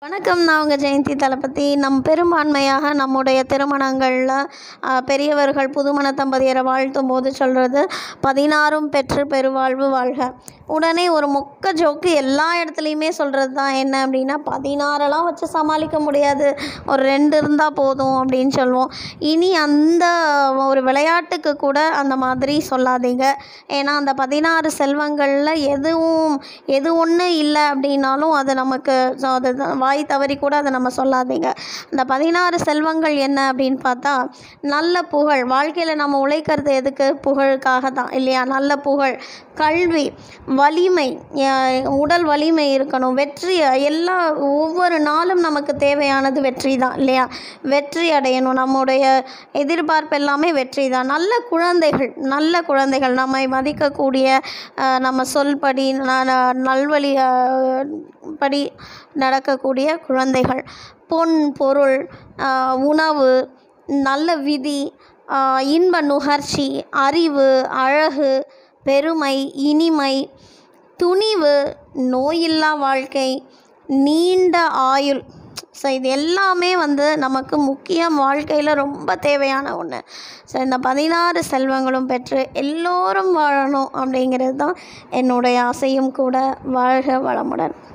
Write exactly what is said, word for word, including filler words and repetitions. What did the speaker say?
வணக்கம். நான் உங்கள் ஜெயந்தி தளபதி. நம் பெரும்பான்மையாக நம்முடைய திருமணங்களில் பெரியவர்கள் புதுமண தம்பதியரை வாழ்த்தும் போது சொல்கிறது, பதினாறும் பெற்று பெருவாழ்வு வாழ்க. உடனே ஒரு மொக்க ஜோக்கு எல்லா இடத்துலையுமே சொல்கிறது தான். என்ன அப்படின்னா, பதினாறெல்லாம் வச்சு சமாளிக்க முடியாது, ஒரு ரெண்டு இருந்தால் போதும் அப்படின்னு சொல்லுவோம். இனி அந்த ஒரு விளையாட்டுக்கு கூட அந்த மாதிரி சொல்லாதீங்க. ஏன்னா அந்த பதினாறு செல்வங்களில் எதுவும் எது ஒன்று இல்லை அப்படின்னாலும் அது நமக்கு அது வாய் தவறி கூட அதை நம்ம சொல்லாதீங்க. அந்த பதினாறு செல்வங்கள் என்ன அப்படின்னு பார்த்தா, நல்ல புகழ். வாழ்க்கையில் நம்ம உழைக்கிறது எதுக்கு? புகழுக்காக தான் இல்லையா? நல்ல புகழ், கல்வி, வலிமை, உடல் வலிமை இருக்கணும், வெற்றி. எல்லா ஒவ்வொரு நாளும் நமக்கு தேவையானது வெற்றி தான் இல்லையா? வெற்றி அடையணும். நம்முடைய எதிர்பார்ப்பு எல்லாமே வெற்றி தான். நல்ல குழந்தைகள், நல்ல குழந்தைகள், நம்மை மதிக்கக்கூடிய, நம்ம சொல்படி நல்வழி படி நடக்கக்கூடிய குழந்தைகள். பொன், பொருள், உணவு, நல்ல விதி, இன்ப நுகர்ச்சி, அறிவு, அழகு, பெருமை, இனிமை, துணிவு, நோயில்லா வாழ்க்கை, நீண்ட ஆயுள். ஸோ இது எல்லாமே வந்து நமக்கு முக்கியம், வாழ்க்கையில் ரொம்ப தேவையான ஒன்று. ஸோ இந்த பதினாறு செல்வங்களும் பெற்று எல்லோரும் வாழணும் அப்படிங்கிறது தான் என்னுடைய ஆசையும் கூட. வாழ்க வளமுடன்.